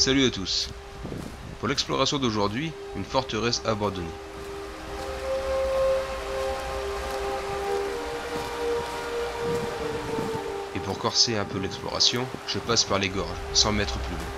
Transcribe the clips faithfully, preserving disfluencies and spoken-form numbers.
Salut à tous. Pour l'exploration d'aujourd'hui, une forteresse abandonnée. Et pour corser un peu l'exploration, je passe par les gorges, cent mètres plus loin.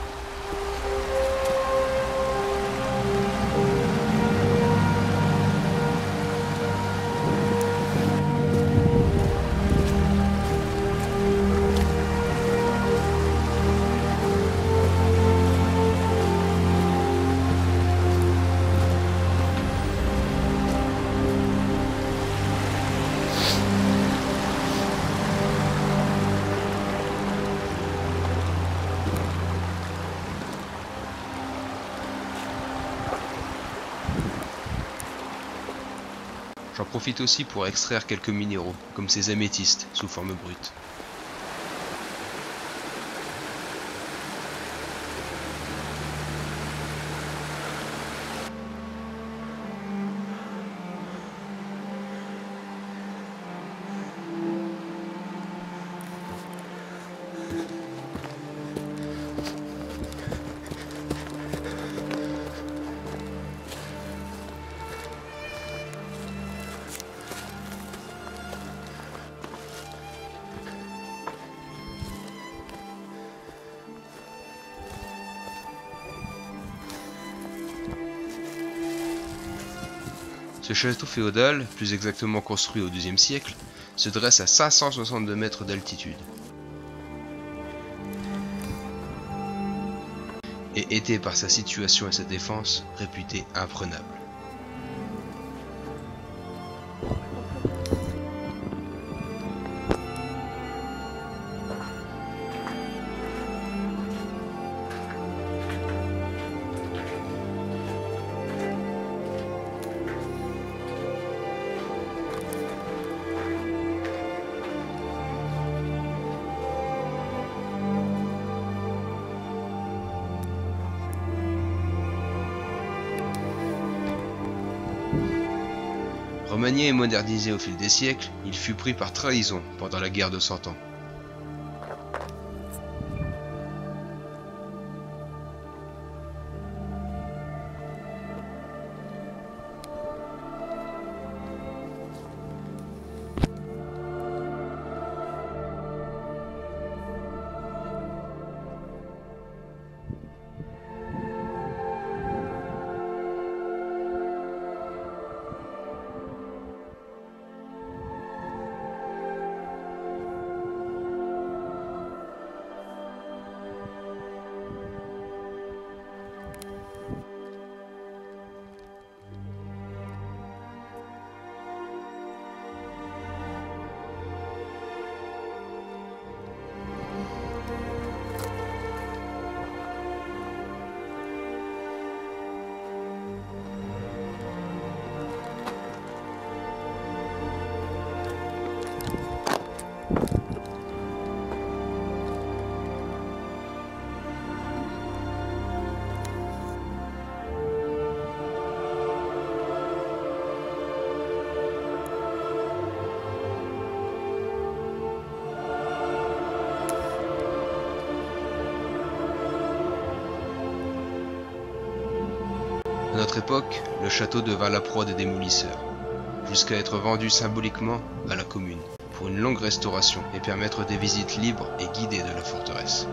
J'en profite aussi pour extraire quelques minéraux, comme ces améthystes, sous forme brute. Ce château féodal, plus exactement construit au douzième siècle, se dresse à cinq cent soixante-deux mètres d'altitude et était par sa situation et sa défense réputé imprenable. Remanié et modernisé au fil des siècles, il fut pris par trahison pendant la guerre de Cent Ans. À notre époque, le château devint la proie des démolisseurs, jusqu'à être vendu symboliquement à la commune, pour une longue restauration et permettre des visites libres et guidées de la forteresse.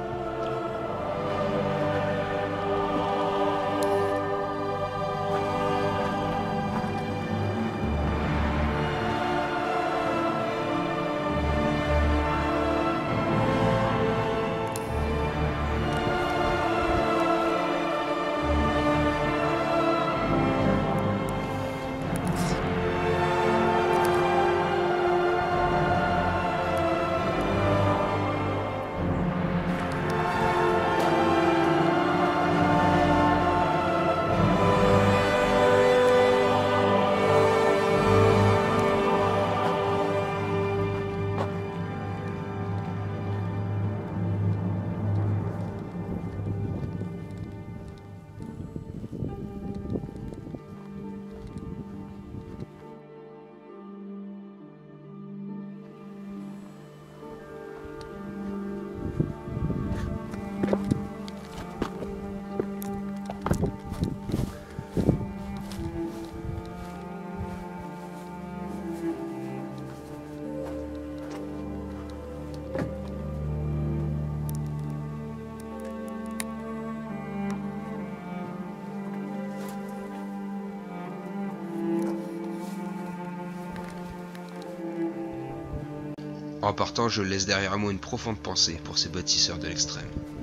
En partant, je laisse derrière moi une profonde pensée pour ces bâtisseurs de l'extrême.